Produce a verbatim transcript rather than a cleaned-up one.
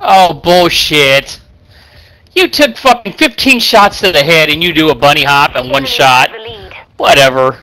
Oh, bullshit. You took fucking fifteen shots to the head and you do a bunny hop in one shot. Whatever.